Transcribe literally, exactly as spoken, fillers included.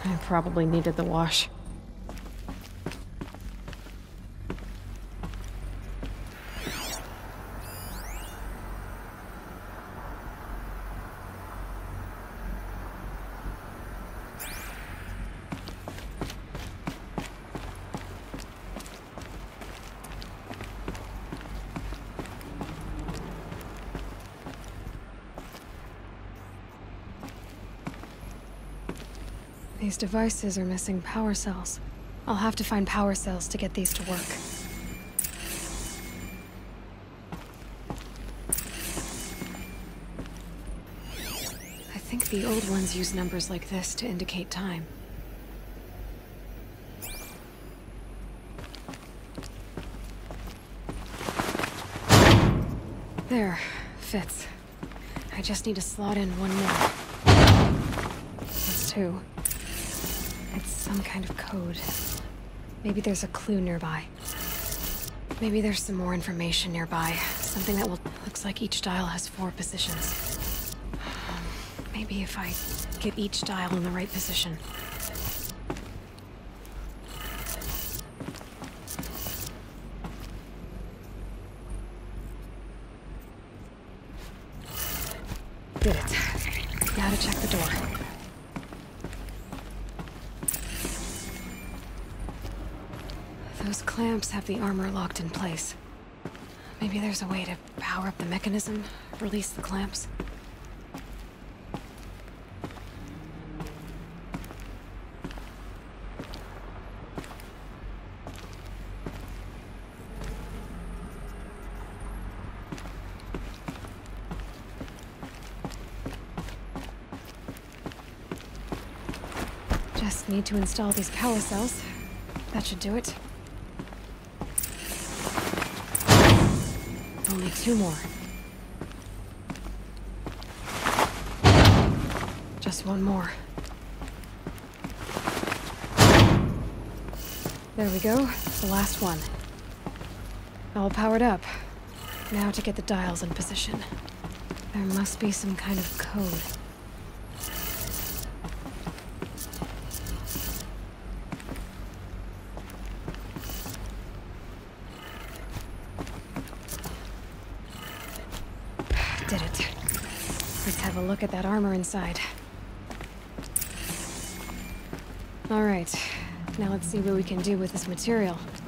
I probably needed the wash. These devices are missing power cells. I'll have to find power cells to get these to work. I think the old ones use numbers like this to indicate time. There, fits. I just need to slot in one more. That's two. It's some kind of code. Maybe there's a clue nearby. Maybe there's some more information nearby. Something that will... Looks like each dial has four positions. Maybe if I get each dial in the right position. Did it. Now to check the door. Those clamps have the armor locked in place. Maybe there's a way to power up the mechanism, release the clamps. Just need to install these power cells. That should do it. Only two more. Just one more. There we go, the last one. All powered up. Now to get the dials in position. There must be some kind of code. Did it. Let's have a look at that armor inside. All right, now let's see what we can do with this material.